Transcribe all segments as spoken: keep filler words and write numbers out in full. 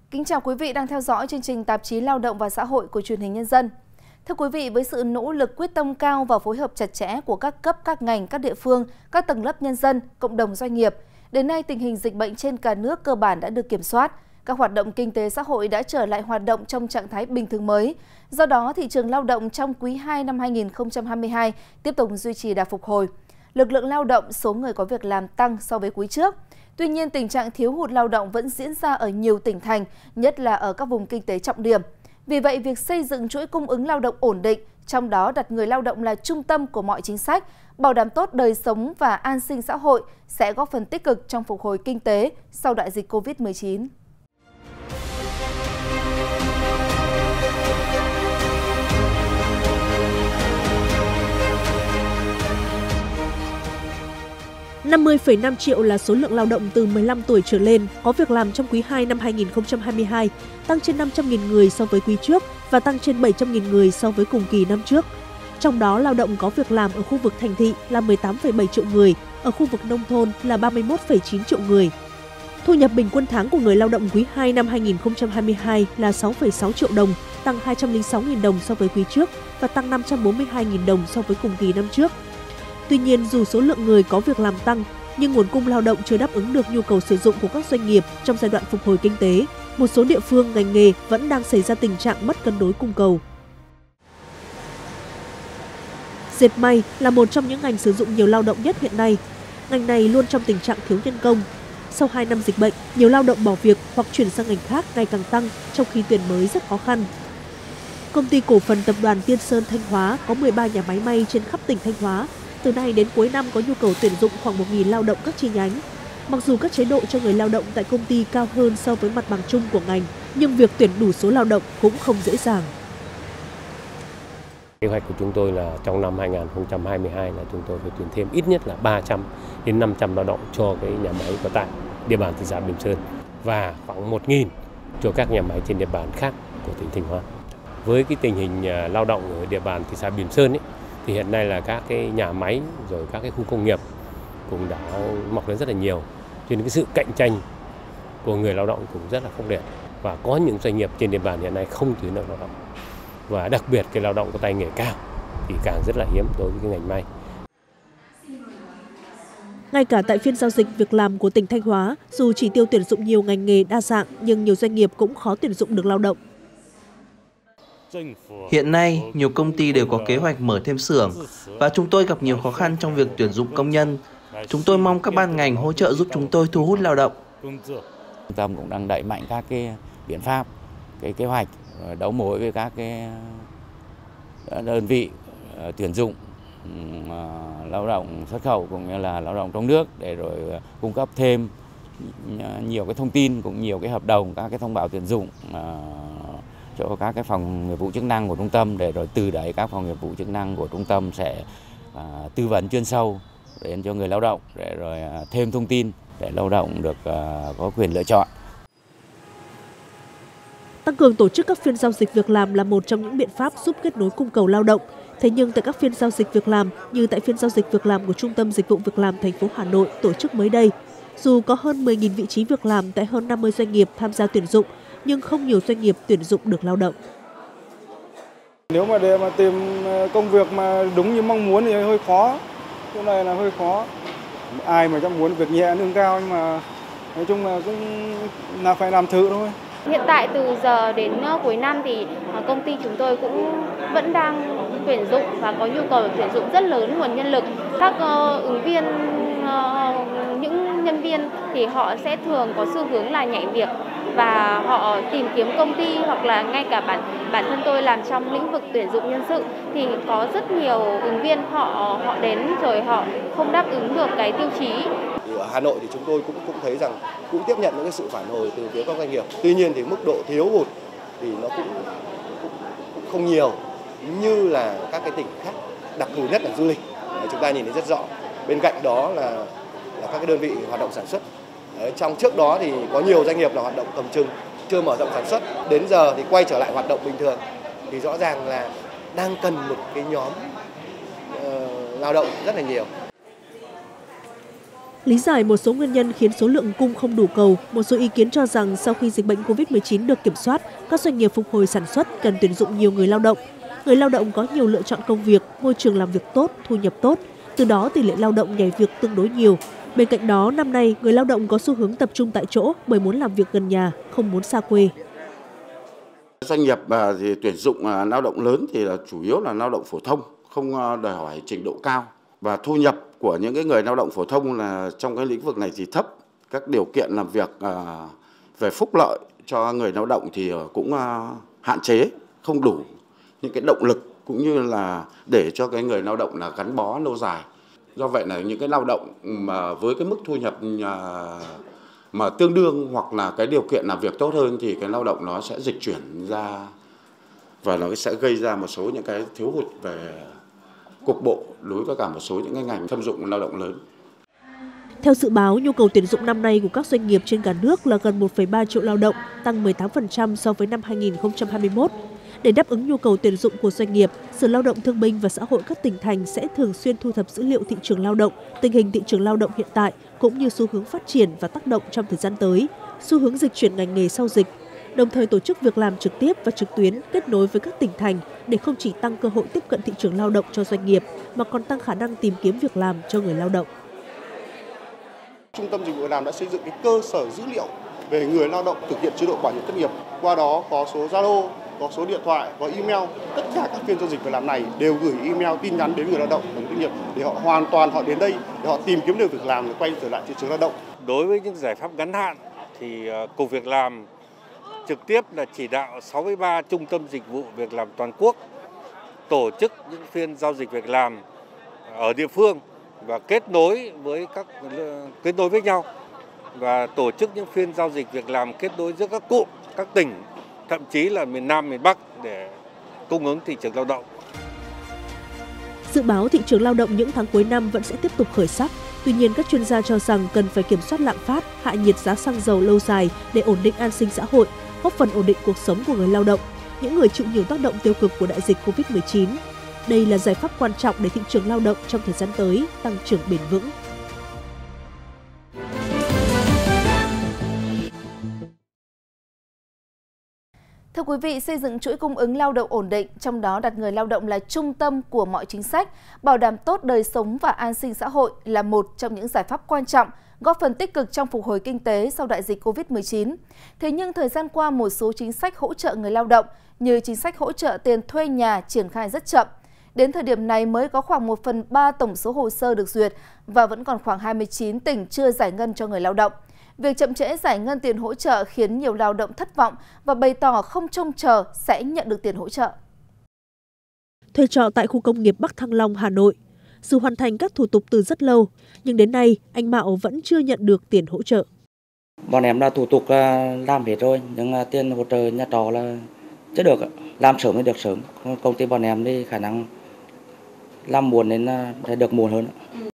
Kính chào quý vị đang theo dõi chương trình Tạp chí Lao động và Xã hội của Truyền hình Nhân dân. Thưa quý vị, với sự nỗ lực quyết tâm cao và phối hợp chặt chẽ của các cấp, các ngành, các địa phương, các tầng lớp nhân dân, cộng đồng doanh nghiệp, đến nay tình hình dịch bệnh trên cả nước cơ bản đã được kiểm soát. Các hoạt động kinh tế xã hội đã trở lại hoạt động trong trạng thái bình thường mới. Do đó, thị trường lao động trong quý hai năm hai nghìn không trăm hai mươi hai tiếp tục duy trì đà phục hồi. Lực lượng lao động, số người có việc làm tăng so với quý trước. Tuy nhiên, tình trạng thiếu hụt lao động vẫn diễn ra ở nhiều tỉnh thành, nhất là ở các vùng kinh tế trọng điểm. Vì vậy, việc xây dựng chuỗi cung ứng lao động ổn định, trong đó đặt người lao động là trung tâm của mọi chính sách, bảo đảm tốt đời sống và an sinh xã hội sẽ góp phần tích cực trong phục hồi kinh tế sau đại dịch Covid mười chín. năm mươi phẩy năm triệu là số lượng lao động từ mười lăm tuổi trở lên có việc làm trong quý hai năm hai nghìn không trăm hai mươi hai, tăng trên năm trăm nghìn người so với quý trước và tăng trên bảy trăm nghìn người so với cùng kỳ năm trước. Trong đó, lao động có việc làm ở khu vực thành thị là mười tám phẩy bảy triệu người, ở khu vực nông thôn là ba mươi mốt phẩy chín triệu người. Thu nhập bình quân tháng của người lao động quý hai năm hai nghìn không trăm hai mươi hai là sáu phẩy sáu triệu đồng, tăng hai trăm lẻ sáu nghìn đồng so với quý trước và tăng năm trăm bốn mươi hai nghìn đồng so với cùng kỳ năm trước. Tuy nhiên, dù số lượng người có việc làm tăng, nhưng nguồn cung lao động chưa đáp ứng được nhu cầu sử dụng của các doanh nghiệp trong giai đoạn phục hồi kinh tế. Một số địa phương, ngành nghề vẫn đang xảy ra tình trạng mất cân đối cung cầu. Dệt may là một trong những ngành sử dụng nhiều lao động nhất hiện nay. Ngành này luôn trong tình trạng thiếu nhân công. Sau hai năm dịch bệnh, nhiều lao động bỏ việc hoặc chuyển sang ngành khác ngày càng tăng, trong khi tuyển mới rất khó khăn. Công ty cổ phần tập đoàn Tiên Sơn Thanh Hóa có mười ba nhà máy may trên khắp tỉnh Thanh Hóa. Từ nay đến cuối năm có nhu cầu tuyển dụng khoảng một nghìn lao động các chi nhánh. Mặc dù các chế độ cho người lao động tại công ty cao hơn so với mặt bằng chung của ngành, nhưng việc tuyển đủ số lao động cũng không dễ dàng. Kế hoạch của chúng tôi là trong năm hai nghìn không trăm hai mươi hai là chúng tôi phải tuyển thêm ít nhất là ba trăm đến năm trăm lao động cho cái nhà máy có tại địa bàn thị xã Bỉm Sơn và khoảng một nghìn cho các nhà máy trên địa bàn khác của tỉnh Thanh Hóa. Với cái tình hình lao động ở địa bàn thị xã Bỉm Sơn ấy, thì hiện nay là các cái nhà máy rồi các cái khu công nghiệp cũng đã mọc lên rất là nhiều, cho nên cái sự cạnh tranh của người lao động cũng rất là khốc liệt và có những doanh nghiệp trên địa bàn hiện nay không tuyển được lao động và đặc biệt cái lao động có tay nghề cao thì càng rất là hiếm đối với cái ngành may. Ngay cả tại phiên giao dịch việc làm của tỉnh Thanh Hóa, dù chỉ tiêu tuyển dụng nhiều ngành nghề đa dạng nhưng nhiều doanh nghiệp cũng khó tuyển dụng được lao động. Hiện nay, nhiều công ty đều có kế hoạch mở thêm xưởng và chúng tôi gặp nhiều khó khăn trong việc tuyển dụng công nhân. Chúng tôi mong các ban ngành hỗ trợ giúp chúng tôi thu hút lao động. Trung tâm cũng đang đẩy mạnh các cái biện pháp, cái kế hoạch đấu mối với các cái đơn vị tuyển dụng lao động xuất khẩu cũng như là lao động trong nước để rồi cung cấp thêm nhiều cái thông tin cũng nhiều cái hợp đồng, các cái thông báo tuyển dụng cho các cái phòng nghiệp vụ chức năng của trung tâm để rồi từ đấy các phòng nghiệp vụ chức năng của trung tâm sẽ à, tư vấn chuyên sâu đến cho người lao động để rồi à, thêm thông tin để lao động được à, có quyền lựa chọn. Tăng cường tổ chức các phiên giao dịch việc làm là một trong những biện pháp giúp kết nối cung cầu lao động. Thế nhưng tại các phiên giao dịch việc làm như tại phiên giao dịch việc làm của Trung tâm Dịch vụ Việc làm thành phố Hà Nội tổ chức mới đây, dù có hơn mười nghìn vị trí việc làm tại hơn năm mươi doanh nghiệp tham gia tuyển dụng, nhưng không nhiều doanh nghiệp tuyển dụng được lao động. Nếu mà để mà tìm công việc mà đúng như mong muốn thì hơi khó, chỗ này là hơi khó. Ai mà chắc muốn việc nhẹ lương cao nhưng mà nói chung là cũng là phải làm thử thôi. Hiện tại từ giờ đến cuối năm thì công ty chúng tôi cũng vẫn đang tuyển dụng và có nhu cầu tuyển dụng rất lớn nguồn nhân lực. Các ứng viên, những nhân viên thì họ sẽ thường có xu hướng là nhảy việc và họ tìm kiếm công ty hoặc là ngay cả bản bản thân tôi làm trong lĩnh vực tuyển dụng nhân sự thì có rất nhiều ứng viên họ họ đến rồi họ không đáp ứng được cái tiêu chí. Ở Hà Nội thì chúng tôi cũng cũng thấy rằng cũng tiếp nhận những cái sự phản hồi từ phía các doanh nghiệp. Tuy nhiên thì mức độ thiếu hụt thì nó cũng, cũng, cũng không nhiều như là các cái tỉnh khác, đặc thù nhất là du lịch. Chúng ta nhìn thấy rất rõ. Bên cạnh đó là là các cái đơn vị hoạt động sản xuất. Đấy, trong trước đó thì có nhiều doanh nghiệp là hoạt động cầm chừng, chưa mở rộng sản xuất, đến giờ thì quay trở lại hoạt động bình thường. Thì rõ ràng là đang cần một cái nhóm uh, lao động rất là nhiều. Lý giải một số nguyên nhân khiến số lượng cung không đủ cầu, một số ý kiến cho rằng sau khi dịch bệnh Covid mười chín được kiểm soát, các doanh nghiệp phục hồi sản xuất cần tuyển dụng nhiều người lao động. Người lao động có nhiều lựa chọn công việc, môi trường làm việc tốt, thu nhập tốt, từ đó tỷ lệ lao động nhảy việc tương đối nhiều. Bên cạnh đó, năm nay, người lao động có xu hướng tập trung tại chỗ bởi muốn làm việc gần nhà, không muốn xa quê. Doanh nghiệp thì tuyển dụng lao động lớn thì là chủ yếu là lao động phổ thông, không đòi hỏi trình độ cao. Và thu nhập của những cái người lao động phổ thông là trong cái lĩnh vực này thì thấp. Các điều kiện làm việc về phúc lợi cho người lao động thì cũng hạn chế, không đủ những cái động lực cũng như là để cho cái người lao động là gắn bó lâu dài. Do vậy là những cái lao động mà với cái mức thu nhập mà tương đương hoặc là cái điều kiện làm việc tốt hơn thì cái lao động nó sẽ dịch chuyển ra và nó sẽ gây ra một số những cái thiếu hụt về cục bộ đối với cả một số những cái ngành thâm dụng lao động lớn. Theo dự báo, nhu cầu tuyển dụng năm nay của các doanh nghiệp trên cả nước là gần một phẩy ba triệu lao động, tăng mười tám phần trăm so với năm hai nghìn không trăm hai mươi mốt. Để đáp ứng nhu cầu tuyển dụng của doanh nghiệp, Sở Lao động Thương binh và Xã hội các tỉnh thành sẽ thường xuyên thu thập dữ liệu thị trường lao động, tình hình thị trường lao động hiện tại, cũng như xu hướng phát triển và tác động trong thời gian tới, xu hướng dịch chuyển ngành nghề sau dịch, đồng thời tổ chức việc làm trực tiếp và trực tuyến kết nối với các tỉnh thành để không chỉ tăng cơ hội tiếp cận thị trường lao động cho doanh nghiệp, mà còn tăng khả năng tìm kiếm việc làm cho người lao động. Trung tâm Dịch vụ Việc làm đã xây dựng cái cơ sở dữ liệu về người lao động thực hiện chế độ bảo hiểm thất nghiệp. Qua đó có số Zalo, có số điện thoại, có email. Tất cả các phiên giao dịch việc làm này đều gửi email tin nhắn đến người lao động bảo hiểm thất nghiệp để họ hoàn toàn họ đến đây để họ tìm kiếm được việc làm để quay trở lại thị trường lao động. Đối với những giải pháp ngắn hạn thì Cục Việc làm trực tiếp là chỉ đạo sáu mươi ba trung tâm dịch vụ việc làm toàn quốc tổ chức những phiên giao dịch việc làm ở địa phương và kết nối với các kết nối với nhau và tổ chức những phiên giao dịch việc làm kết nối giữa các cụm, các tỉnh, thậm chí là miền Nam, miền Bắc để cung ứng thị trường lao động. Dự báo thị trường lao động những tháng cuối năm vẫn sẽ tiếp tục khởi sắc. Tuy nhiên, các chuyên gia cho rằng cần phải kiểm soát lạm phát, hạ nhiệt giá xăng dầu lâu dài để ổn định an sinh xã hội, góp phần ổn định cuộc sống của người lao động, những người chịu nhiều tác động tiêu cực của đại dịch Covid mười chín. Đây là giải pháp quan trọng để thị trường lao động trong thời gian tới tăng trưởng bền vững. Thưa quý vị, xây dựng chuỗi cung ứng lao động ổn định, trong đó đặt người lao động là trung tâm của mọi chính sách, bảo đảm tốt đời sống và an sinh xã hội là một trong những giải pháp quan trọng, góp phần tích cực trong phục hồi kinh tế sau đại dịch Covid mười chín. Thế nhưng thời gian qua một số chính sách hỗ trợ người lao động như chính sách hỗ trợ tiền thuê nhà triển khai rất chậm. Đến thời điểm này mới có khoảng một phần ba tổng số hồ sơ được duyệt và vẫn còn khoảng hai mươi chín tỉnh chưa giải ngân cho người lao động. Việc chậm trễ giải ngân tiền hỗ trợ khiến nhiều lao động thất vọng và bày tỏ không trông chờ sẽ nhận được tiền hỗ trợ. Thuê trọ tại khu công nghiệp Bắc Thăng Long, Hà Nội. Dù hoàn thành các thủ tục từ rất lâu, nhưng đến nay anh Mạo vẫn chưa nhận được tiền hỗ trợ. Bọn em là thủ tục làm hết rồi, nhưng tiền hỗ trợ nhà trọ là chưa được. Làm sớm mới được sớm. Công ty bọn em thì khả năng làm muộn nên được muộn hơn.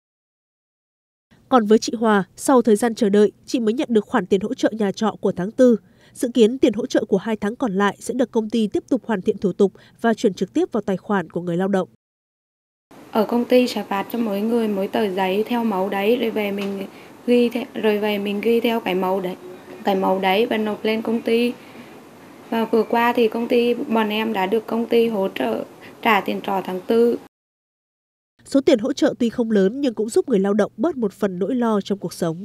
Còn với chị Hòa, sau thời gian chờ đợi, chị mới nhận được khoản tiền hỗ trợ nhà trọ của tháng tư. Dự kiến tiền hỗ trợ của hai tháng còn lại sẽ được công ty tiếp tục hoàn thiện thủ tục và chuyển trực tiếp vào tài khoản của người lao động. Ở công ty sẽ phát cho mỗi người mỗi tờ giấy theo mẫu đấy, rồi về mình ghi theo, rồi về mình ghi theo cái mẫu đấy, cái mẫu đấy và nộp lên công ty. Và vừa qua thì công ty bọn em đã được công ty hỗ trợ trả tiền trọ tháng tư. Số tiền hỗ trợ tuy không lớn nhưng cũng giúp người lao động bớt một phần nỗi lo trong cuộc sống.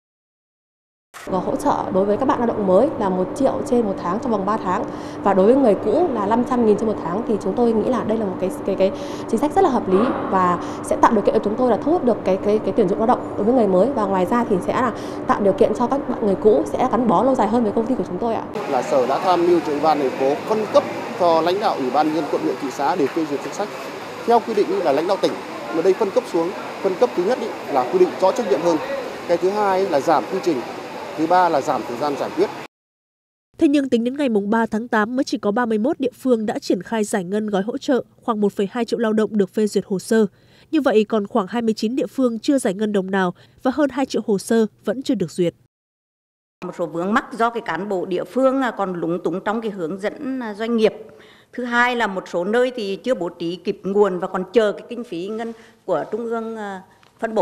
Có hỗ trợ đối với các bạn lao động mới là một triệu trên một tháng trong vòng ba tháng và đối với người cũ là năm trăm nghìn trên một tháng, thì chúng tôi nghĩ là đây là một cái cái cái chính sách rất là hợp lý và sẽ tạo điều kiện cho chúng tôi là thu hút được cái cái cái tuyển dụng lao động đối với người mới, và ngoài ra thì sẽ là tạo điều kiện cho các bạn người cũ sẽ gắn bó lâu dài hơn với công ty của chúng tôi ạ. Là Sở đã tham mưu cho Ủy ban thành phố phân cấp cho lãnh đạo Ủy ban nhân dân quận, huyện, thị xã để phê duyệt chính sách theo quy định là lãnh đạo tỉnh. Ở đây phân cấp xuống, phân cấp thứ nhất ý, là quy định rõ trách nhiệm hơn, cái thứ hai ý, là giảm quy trình, thứ ba là giảm thời gian giải quyết. Thế nhưng tính đến ngày ba tháng tám mới chỉ có ba mươi mốt địa phương đã triển khai giải ngân gói hỗ trợ, khoảng một phẩy hai triệu lao động được phê duyệt hồ sơ. Như vậy còn khoảng hai mươi chín địa phương chưa giải ngân đồng nào và hơn hai triệu hồ sơ vẫn chưa được duyệt. Một số vướng mắc do cái cán bộ địa phương còn lúng túng trong cái hướng dẫn doanh nghiệp. Thứ hai là một số nơi thì chưa bố trí kịp nguồn và còn chờ cái kinh phí ngân của trung ương phân bổ.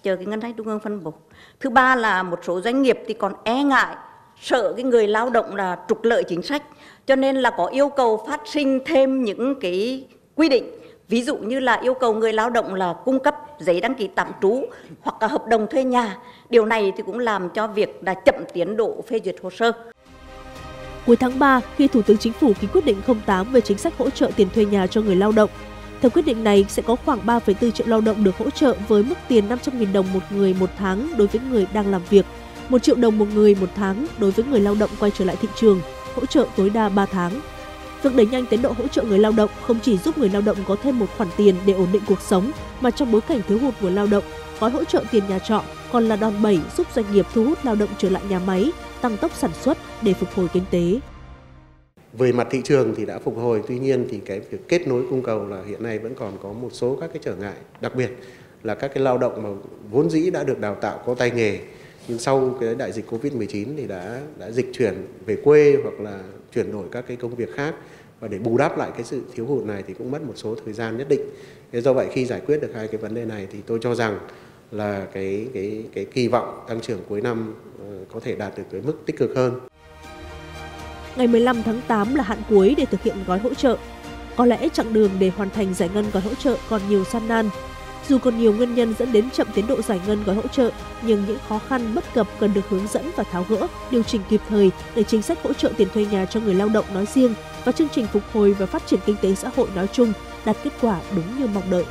chờ cái ngân sách trung ương phân bổ. Thứ ba là một số doanh nghiệp thì còn e ngại, sợ cái người lao động là trục lợi chính sách, cho nên là có yêu cầu phát sinh thêm những cái quy định. Ví dụ như là yêu cầu người lao động là cung cấp giấy đăng ký tạm trú hoặc là hợp đồng thuê nhà. Điều này thì cũng làm cho việc là chậm tiến độ phê duyệt hồ sơ. Cuối tháng ba, khi Thủ tướng Chính phủ ký quyết định không tám về chính sách hỗ trợ tiền thuê nhà cho người lao động. Theo quyết định này, sẽ có khoảng ba phẩy bốn triệu lao động được hỗ trợ với mức tiền năm trăm nghìn đồng một người một tháng đối với người đang làm việc, một triệu đồng một người một tháng đối với người lao động quay trở lại thị trường, hỗ trợ tối đa ba tháng. Việc đẩy nhanh tiến độ hỗ trợ người lao động không chỉ giúp người lao động có thêm một khoản tiền để ổn định cuộc sống, mà trong bối cảnh thiếu hụt nguồn lao động, gói hỗ trợ tiền nhà trọ còn là đòn bẩy giúp doanh nghiệp thu hút lao động trở lại nhà máy, tăng tốc sản xuất để phục hồi kinh tế. Về mặt thị trường thì đã phục hồi, tuy nhiên thì cái việc kết nối cung cầu là hiện nay vẫn còn có một số các cái trở ngại, đặc biệt là các cái lao động mà vốn dĩ đã được đào tạo có tay nghề, nhưng sau cái đại dịch Covid mười chín thì đã đã dịch chuyển về quê hoặc là chuyển đổi các cái công việc khác, và để bù đắp lại cái sự thiếu hụt này thì cũng mất một số thời gian nhất định. Thế do vậy khi giải quyết được hai cái vấn đề này thì tôi cho rằng là cái cái cái kỳ vọng tăng trưởng cuối năm có thể đạt được cái mức tích cực hơn. Ngày mười lăm tháng tám là hạn cuối để thực hiện gói hỗ trợ. Có lẽ chặng đường để hoàn thành giải ngân gói hỗ trợ còn nhiều gian nan. Dù còn nhiều nguyên nhân dẫn đến chậm tiến độ giải ngân gói hỗ trợ, nhưng những khó khăn bất cập cần được hướng dẫn và tháo gỡ, điều chỉnh kịp thời để chính sách hỗ trợ tiền thuê nhà cho người lao động nói riêng và chương trình phục hồi và phát triển kinh tế xã hội nói chung đạt kết quả đúng như mong đợi.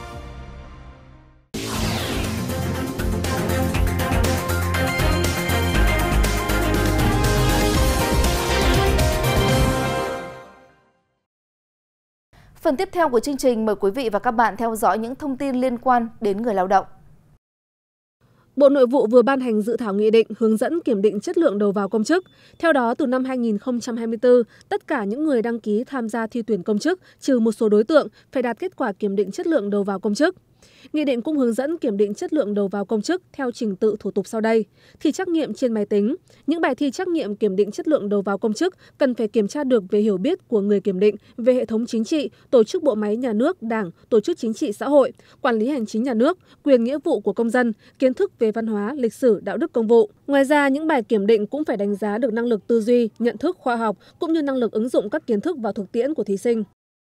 Phần tiếp theo của chương trình mời quý vị và các bạn theo dõi những thông tin liên quan đến người lao động. Bộ Nội vụ vừa ban hành dự thảo nghị định hướng dẫn kiểm định chất lượng đầu vào công chức. Theo đó, từ năm hai nghìn không trăm hai mươi tư, tất cả những người đăng ký tham gia thi tuyển công chức, trừ một số đối tượng, phải đạt kết quả kiểm định chất lượng đầu vào công chức. Nghị định cũng hướng dẫn kiểm định chất lượng đầu vào công chức theo trình tự thủ tục sau đây. Thi trắc nghiệm trên máy tính. Những bài thi trắc nghiệm kiểm định chất lượng đầu vào công chức cần phải kiểm tra được về hiểu biết của người kiểm định về hệ thống chính trị, tổ chức bộ máy nhà nước, đảng, tổ chức chính trị xã hội, quản lý hành chính nhà nước, quyền nghĩa vụ của công dân, kiến thức về văn hóa, lịch sử, đạo đức công vụ. Ngoài ra, những bài kiểm định cũng phải đánh giá được năng lực tư duy, nhận thức khoa học cũng như năng lực ứng dụng các kiến thức vào thực tiễn của thí sinh.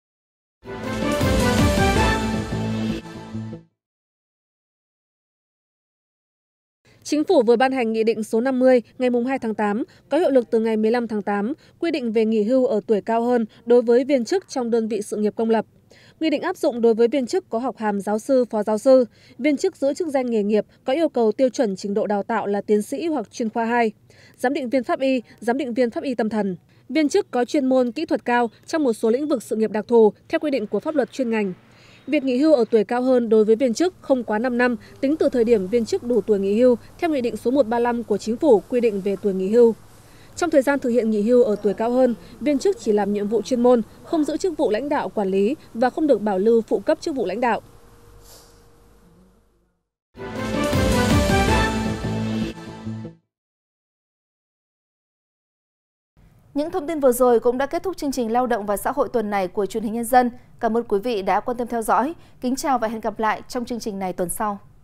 Chính phủ vừa ban hành Nghị định số năm mươi ngày hai tháng tám, có hiệu lực từ ngày mười lăm tháng tám, quy định về nghỉ hưu ở tuổi cao hơn đối với viên chức trong đơn vị sự nghiệp công lập. Nghị định áp dụng đối với viên chức có học hàm giáo sư, phó giáo sư, viên chức giữ chức danh nghề nghiệp có yêu cầu tiêu chuẩn trình độ đào tạo là tiến sĩ hoặc chuyên khoa hai, giám định viên pháp y, giám định viên pháp y tâm thần, viên chức có chuyên môn kỹ thuật cao trong một số lĩnh vực sự nghiệp đặc thù theo quy định của pháp luật chuyên ngành. Việc nghỉ hưu ở tuổi cao hơn đối với viên chức không quá năm năm tính từ thời điểm viên chức đủ tuổi nghỉ hưu theo Nghị định số một trăm ba mươi lăm của Chính phủ quy định về tuổi nghỉ hưu. Trong thời gian thực hiện nghỉ hưu ở tuổi cao hơn, viên chức chỉ làm nhiệm vụ chuyên môn, không giữ chức vụ lãnh đạo quản lý và không được bảo lưu phụ cấp chức vụ lãnh đạo. Những thông tin vừa rồi cũng đã kết thúc chương trình Lao động và Xã hội tuần này của Truyền hình Nhân dân. Cảm ơn quý vị đã quan tâm theo dõi. Kính chào và hẹn gặp lại trong chương trình này tuần sau.